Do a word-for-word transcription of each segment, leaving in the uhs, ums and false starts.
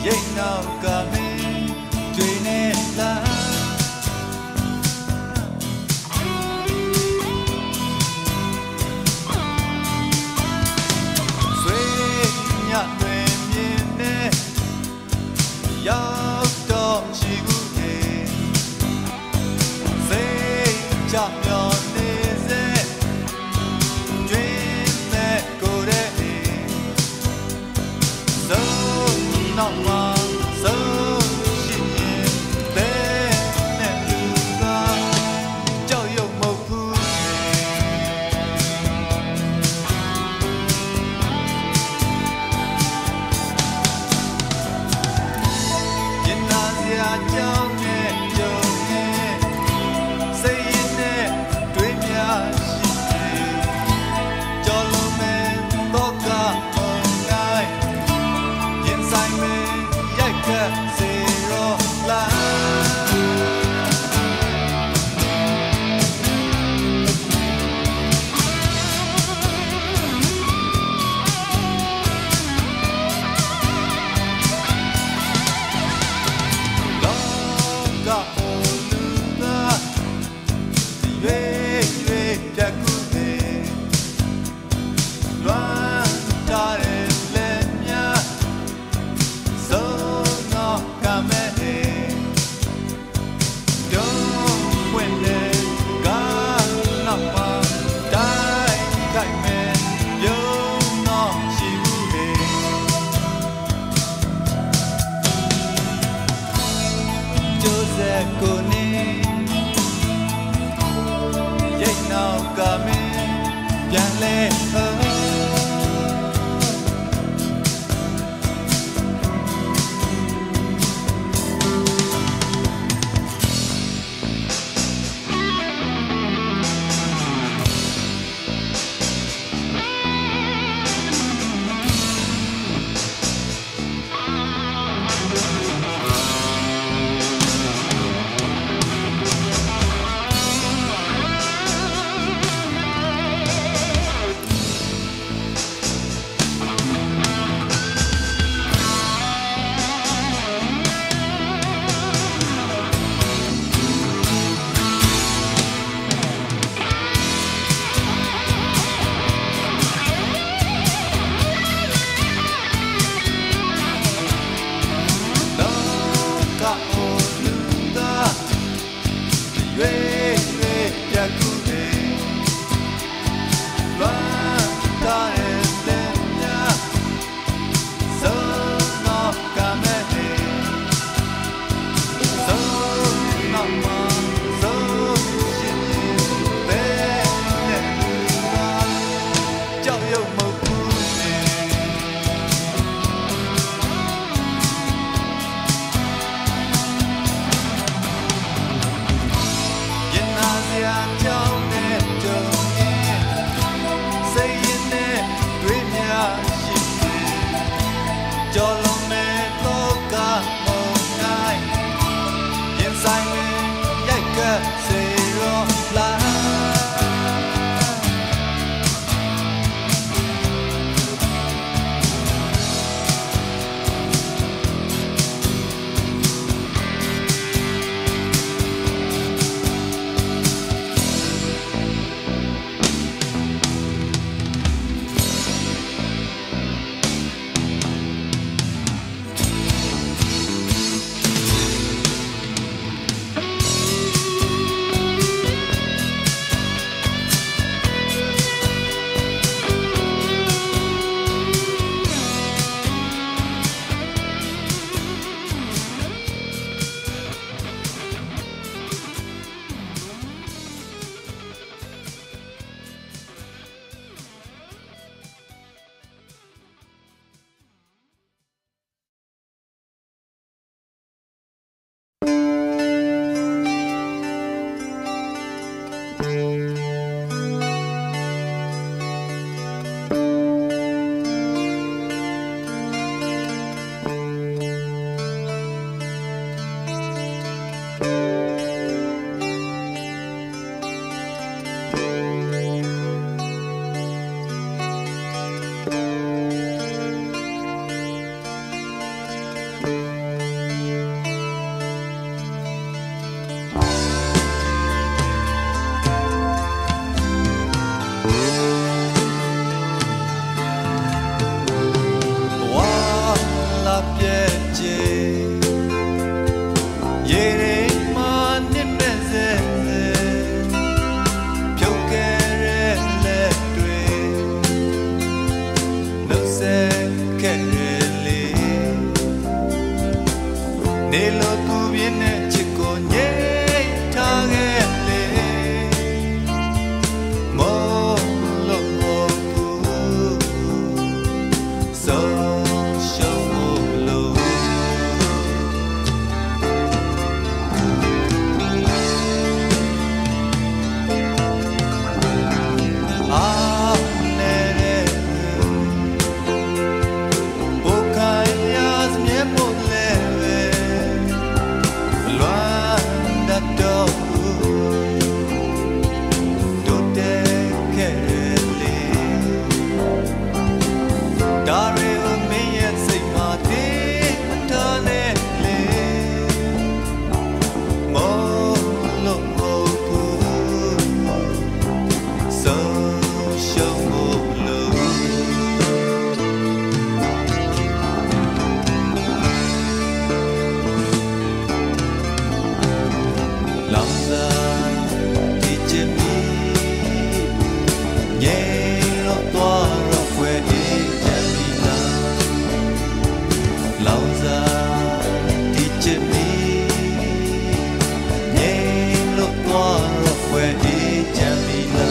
ရိတ်နောက်ကမင်းတွေနဲ့လားဆွေညတွင်မြင်နဲ့ရောက်တော့ရှိဘူးလေစိတ်ချမျောနေစေတွင်နဲ့ကိုယ်ရဲ့ဆုံးနောက်မှာဆုံးရှိရင်ဘယ်နဲ့လူကကြောက်ရွံ့မဟုတ်ဘူးရင်နာစရာကြောင့်နဲ့ကြုံရဲ့စိတ်ရင်းနဲ့တွေးများရှိတယ်ကြော်လုံးမဲ့တော့ကမုန်းတိုင်းရင်ဆိုင်မဲ့ရိုက်ခတ်စေရောလားလောကဟိုလူသားရွေးရွေးပြတ်ကူတယ်လွမ်းထားတဲ့လက်များဆုံးတော့ကမဲ့တုံးပွင့်တဲ့ကားနောက်မှာတိုင်းတိုင်းမဲ့ပြုံးတော့ရှိဘူးလေကျိုးဆက်ကိုနေရိတ်နောက်ကမင်းပြန်လဲရွေးရွေးပြတ်ကူတယ်လွမ်းထားတဲ့လက်များဆုံးတော့ကမဲ့ဆုံးနောက်မှာဆုံးရှိရင်ဘယ်နဲ့လူကကြောက်ရွံ့မဟုတ်ဘူးရင်နာစရာကြောင့်နဲ့ကြုံရင်စိတ်ရင်းနဲ့တွေးများရှိတယ်ကြော်လုံးမဲ့တော့ကမုန်းတိုင်းရင်ဆိုင်နဲ့ရိုက်ကပ်စေရောလား lo tu viene chico nye tage le mo lo mo tu so show mo lo ah ne ne o kai yas me mo le lo da do do te ke le da re o me ye sai ma te ta ne le mo lo mo tu so show mo lo lòng ra thì trên mi nhẹ lo toa lo quê đi chân đi la lòng ra thì trên mi nhẹ lo toa lo quê đi chân đi la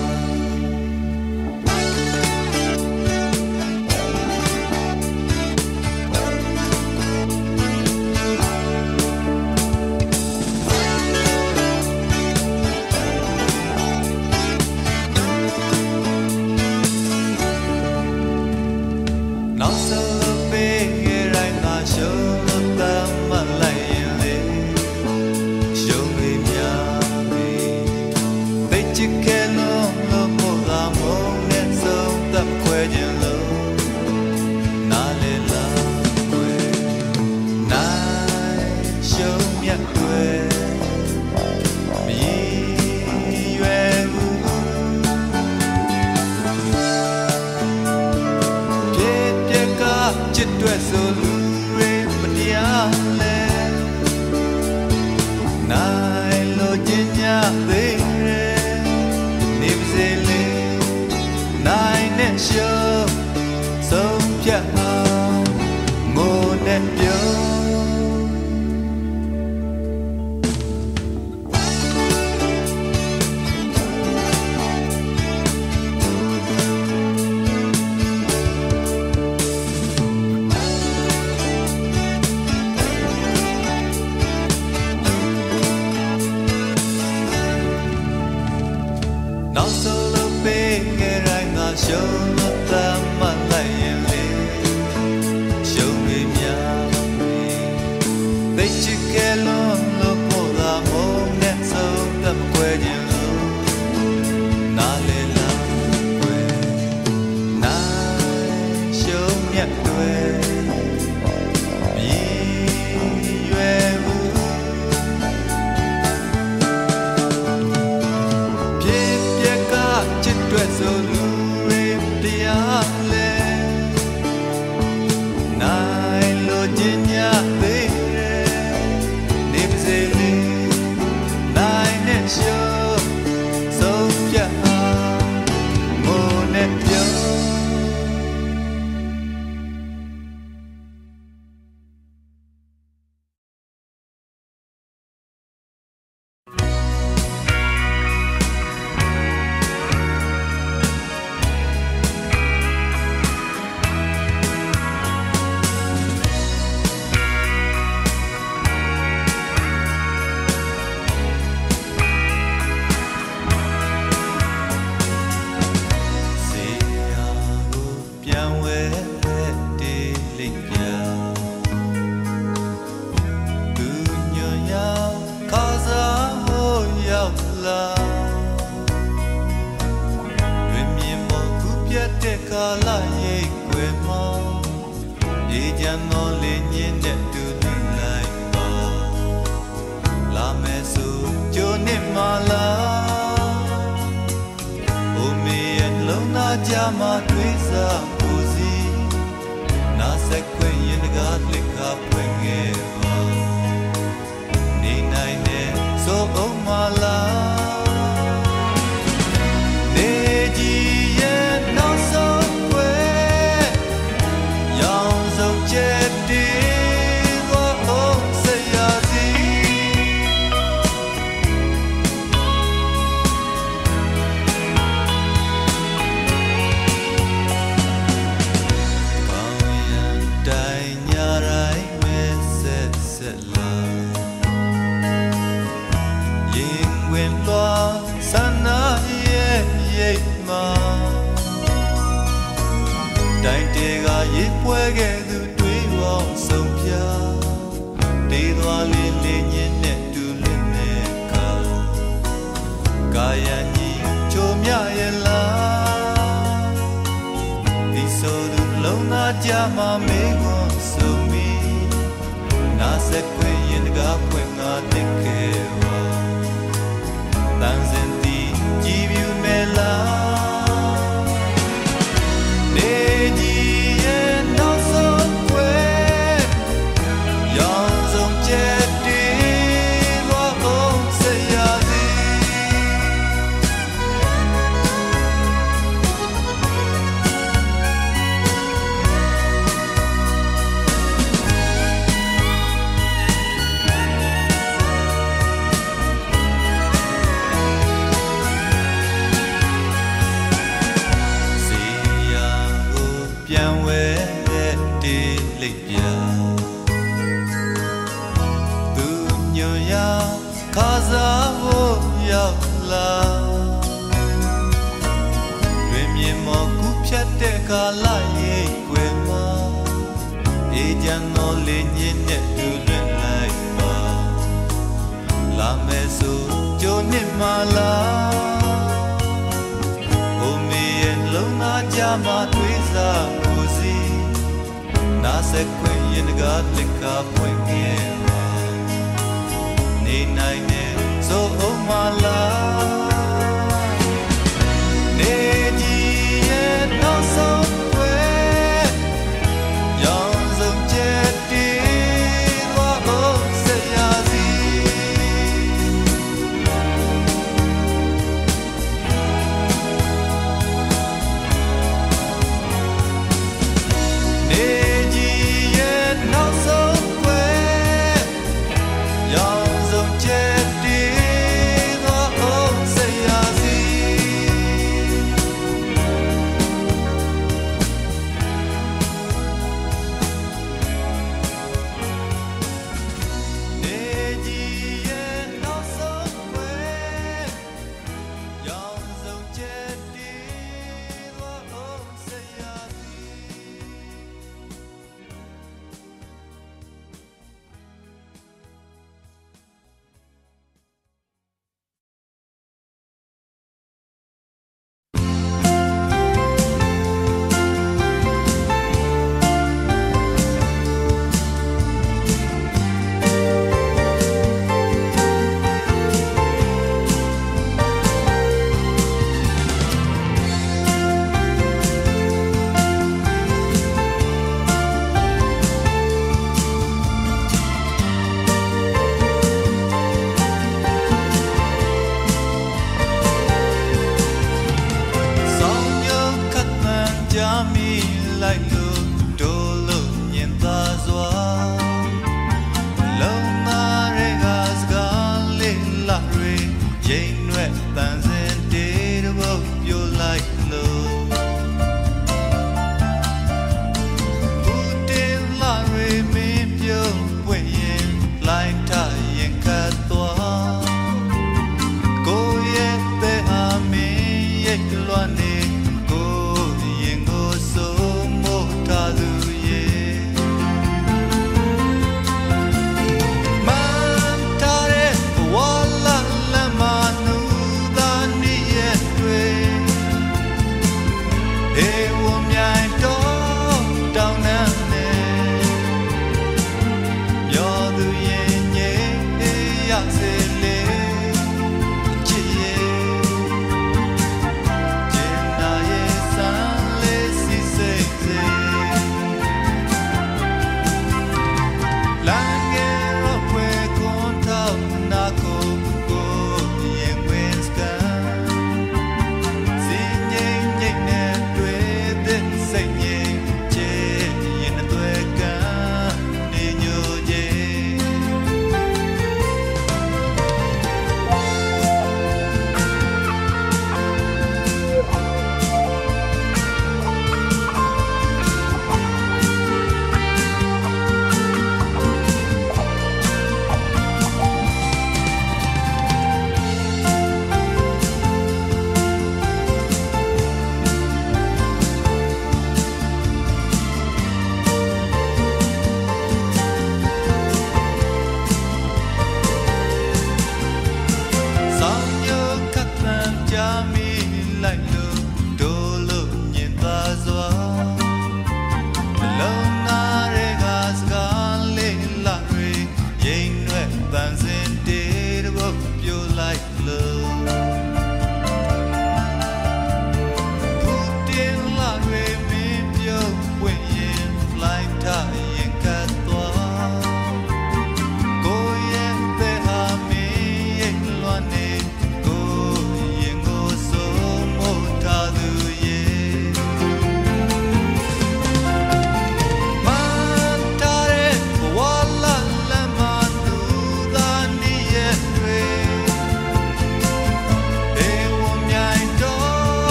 Now so big right now show them my life show me me they chỉ care lo lo mo la mo nên sống tập quê dân lo na le la quê na show me quê mi yue chit tue so lu re patia le nai lo jinya de re ni bse le nai ne show so pya mo ne pyo Now so lo big right now show lo ta ma lai le show me mya me they chỉ care lo lo mo la mo ne so ta quê jin lo na le la quê na show me quê mi yue vu Tuyệt so lu em dia le nai lo jinya de ne bse le nai ne show so pya mo ne pyo Jama tuisa puzi na sekwen ga lika pwengewa ni nai ne so omala ne ji ye no so kwe yang so che di go o say တိုင်းတေကရေပွဲခဲ့သူတွေးပေါင်းဆုံးဖြာတေးသွားလေးလေးညင်းနဲ့တူလင်းနဲ့ခါကာယကြီးချိုမြရဲ့လားဒီဆိုသူလုံးသားကြမှာမေးခွန်းဆုံးမီနာစက်ခွင့်ရင်တကားဖွင့်ငါတက်ခဲ့ပါတန်စင်တီကြည်ပြူမဲလားနေကြီးရဲ့နောက်ဆုံးခွဲရောင်စုံချက်တီလောအောင်စရာစီပြန်ဝဲတဲ့တေးလိပ်ပြသူညွန်ရခါစားဖို့ရောက်လာတွင်မြင်မော်ကူဖြတ်တဲ့ကာလရိပ်ွယ်မှာအေးချမ်းသောလေးညင်းနဲ့တူလွတ်လိုက်ပါလာမယ်ဆိုကြိုနှစ်မှလားဘုံမီရဲ့လုံးသားကြမှာတွေးစားနာစက်ခွင့်ရင်ကားလက်ကားပွင့်ခဲ့ပါနေနိုင်နေဆိုအောင်မလားနေကြီးရဲ့နောက်ဆုံးခွဲရောင်စုံချက်တီသွားအောင်စရာစီနေစ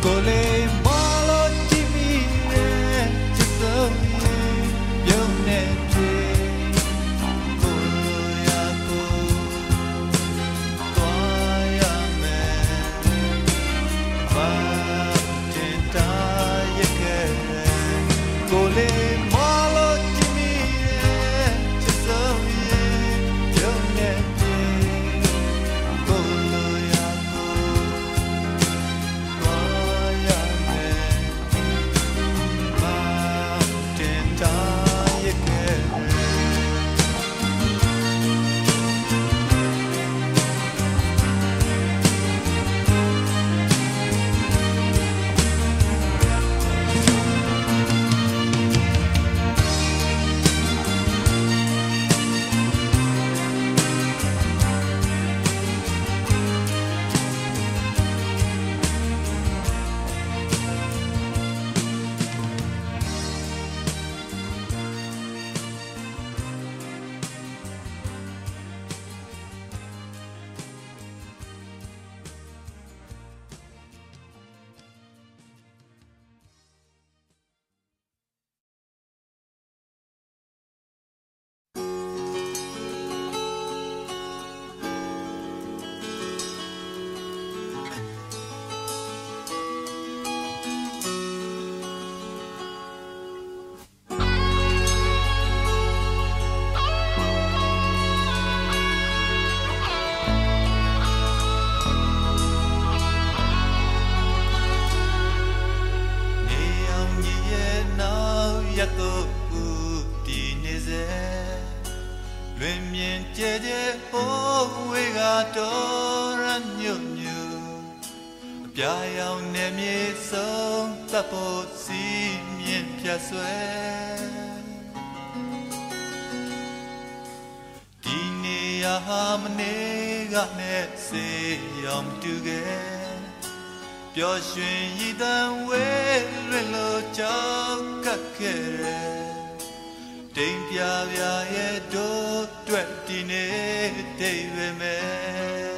ပျော်ရွှင်ရည်တန်ဝဲလွင်လို့ကြောက်ကပ်ခဲ့တယ်တိမ်ပြပြရဲ့တို့တွေ့ဒီနေ့ဒိတ်ရမယ်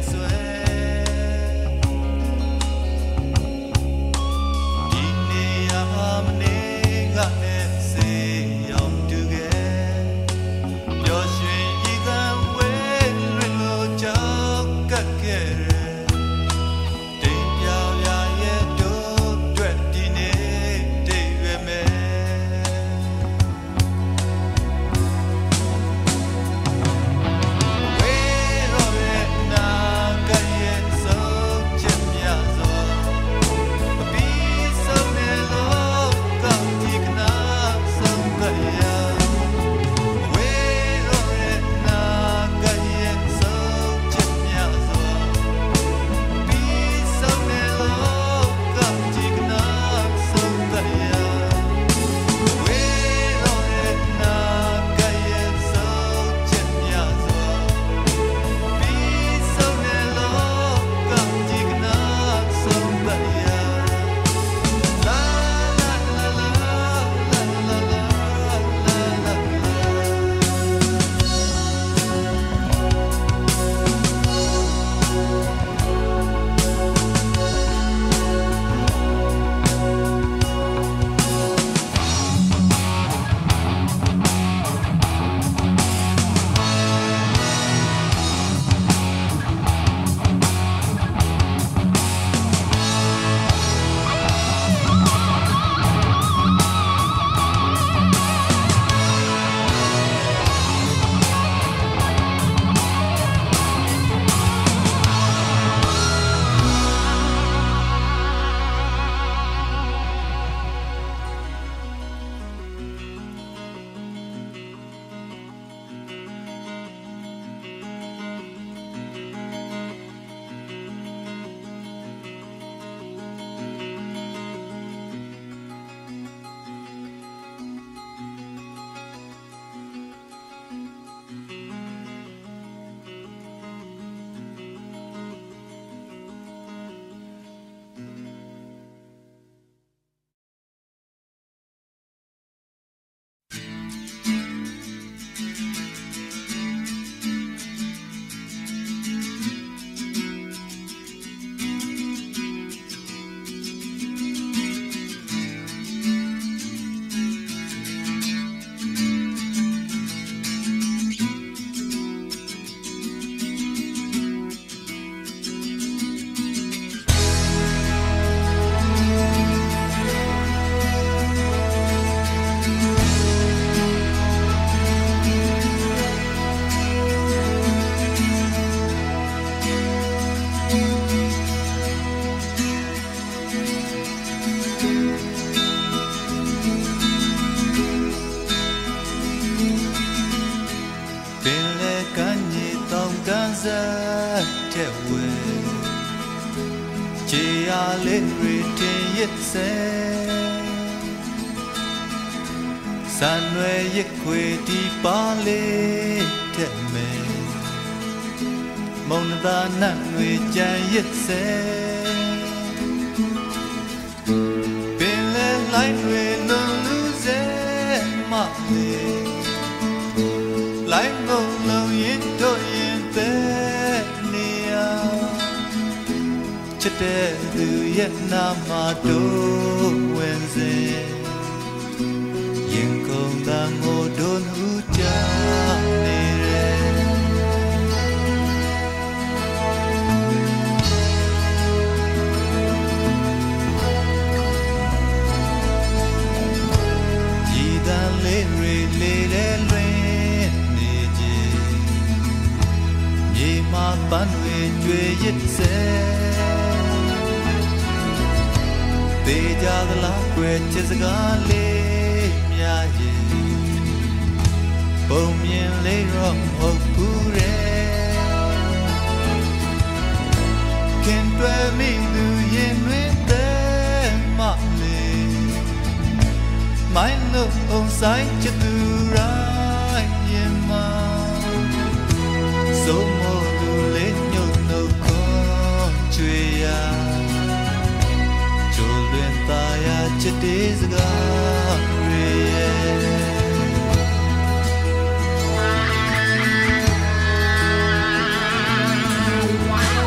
Wow.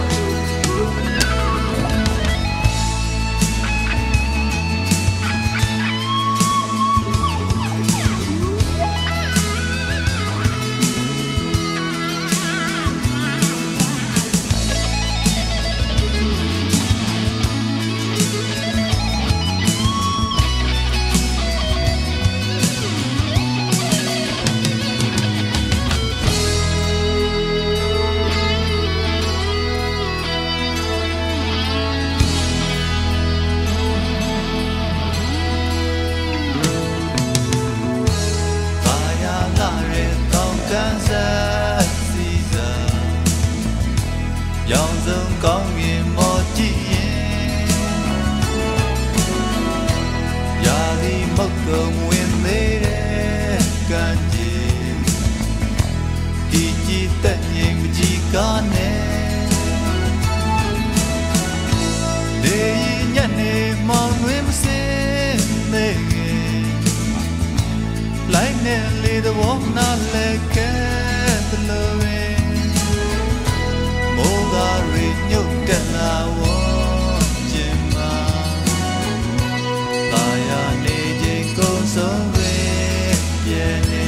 ရောင်စုံကောင်းမြင်မော်ကြည့်ရင်ရာသီမုတ်တုံဝင်သေးတဲ့ကံကြီးဒီကြည်တက်ငြိမ်မကြည်ကားနဲ့လေညနေမောင်တွင်မစင်းသေးခင်လိုက်နဲ့လေသဘောနာလဲကဲသလိုပဲမိုးကားရီညုတ်တက်လာဝကျင်မှာတာယာနေခြင်းကုန်ဆုံးပဲပြည့်နေ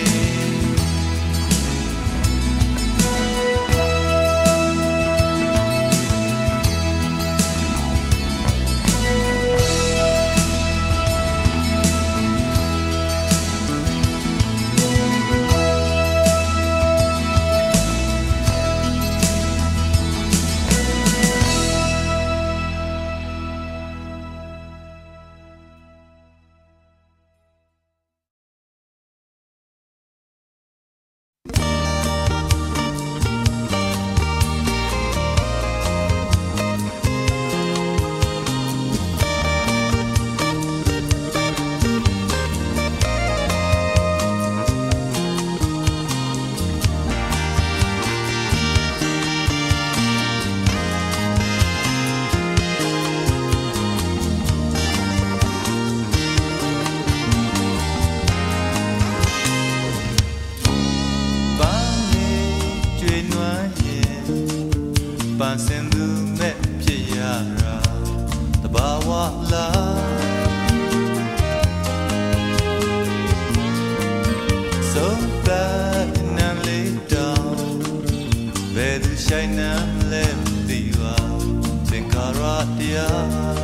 ပန်းစင်သူမဲ့ဖြစ်ရတာတဘာဝလားဆုံးသက်နံလေးတောင်ဘယ်သူဆိုင်နံလဲမသိပါသင်္ခါရတရား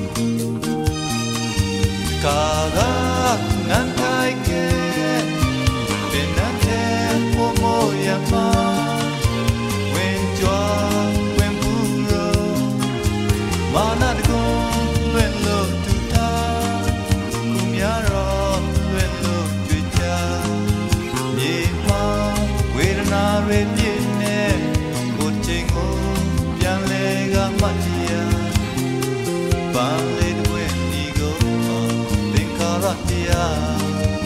ကာကနန်းထိုင်ကဲပင်နန်းတဲ့ဖို့မို့ရမှာဝင်ကြွားမာနတကုံလွင့်လို့တူတာကုများတော့လွင့်လို့တွေ့ကြမြေမှာဝေဒနာတွေပြည့်နေကိုချိန်ကိုပြန်လဲကမှတ်ရပန်းလေးတွေဒီကိုသင်္ခါရတရား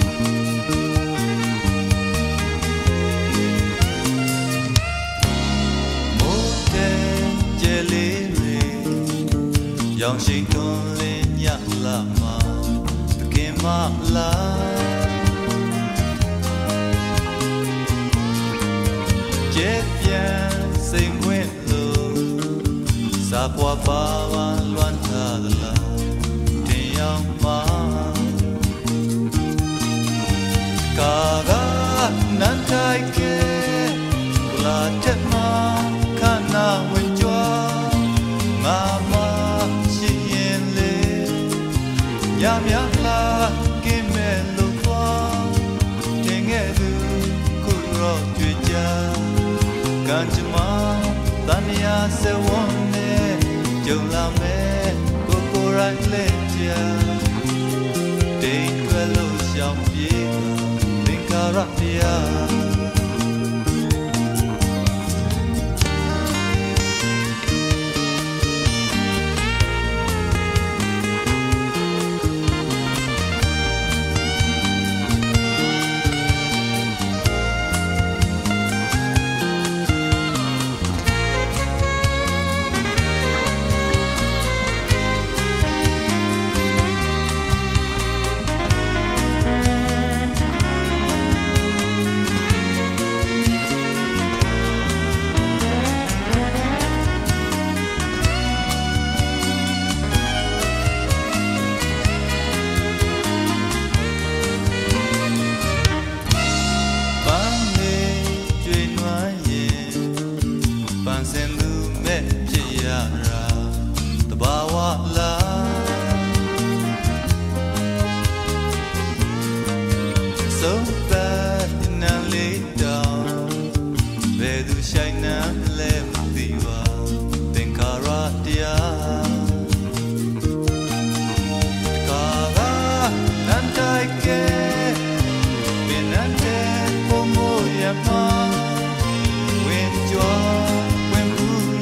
မိုးတဲ့ကြဲလေးရောင်ရှိန်တွန်းလင်းညလာမှာတခင်မလားကျဲပြန်စိမ်ဝင်လို့စာပွားပါဝါလွမ်းထားသလားတင်ရောက်မှာကာကနန်းထိုက်ကဲလာတဲ့မှာခနာဝင်ကြွားငါညမြလာကိမဲလို့ပါတင်ငယ်သူခုရောတွေ့ကြကံကြမ္မာတန်ရာစဝန်းနဲ့ကြုံလာမဲ့ကိုကိုရိုင်းလက်ကြတိတ်ွယ်လို့ရှောင်ပြေးသင်္ခါရတရားဆုံးသက်နံလေးတောင်ဘယ်သူဆိုင်နံလဲမသိပါသင်္ခါရတရားကာကနန်းတိုက်ကဲပင်နန်းတဲ့ဖို့မို့ရမှာဝင်ကြွဝင်ဘူး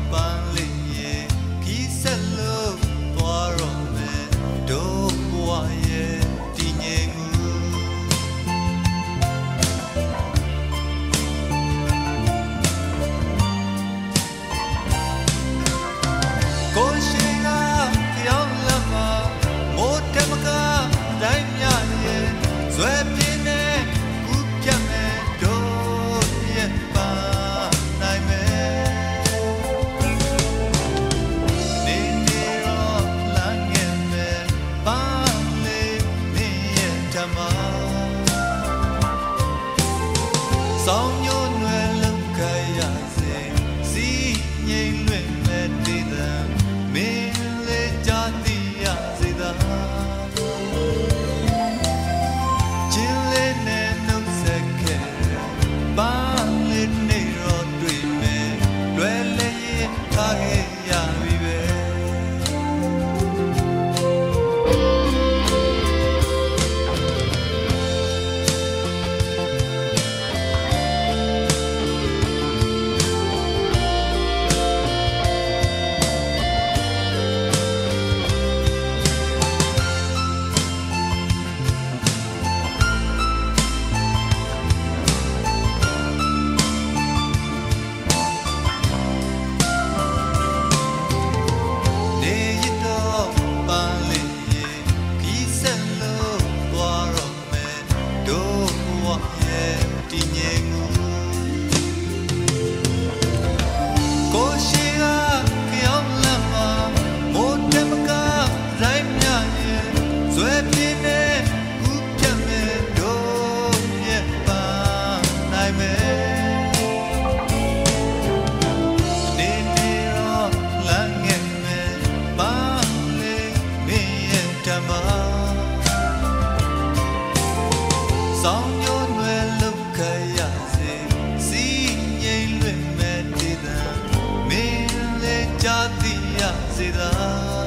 ပန်းလေးရဲ့ခီးဆက်လို့သွားတော့မယ်တို့ဘဝရဲ့တည်ငြိမ်မှုကိုရှိကကြောက်လမ်းမှာမိုးတမကတိုင်းမြရဲ့ဇွဲပြင်းနဲ့ကူးပြတ်မယ်တို့ရဲ့ပါနိုင်မယ်နေနေရောလမ်းငယ်မယ်ပန်းလေးနေရဲ့ဓမ္မဆောင်ညွန့်ွယ်လောက်ခရစေစီငိမ့်လွင့်မဲ့တည်တံမင်းလေးကြသည်ရစေသာချင်းလေးနဲ့နှုတ်ဆက်ခဲ့ပန်းလေးနေရောတွေ့မယ်လွယ်လေးထားခဲ့ရပြီပဲဆောင်ညွန့်ွယ်လောက်ခရစေစီငိမ့်လွင့်မဲ့တည်တံမင်းလေးကြသည်ရစေသာ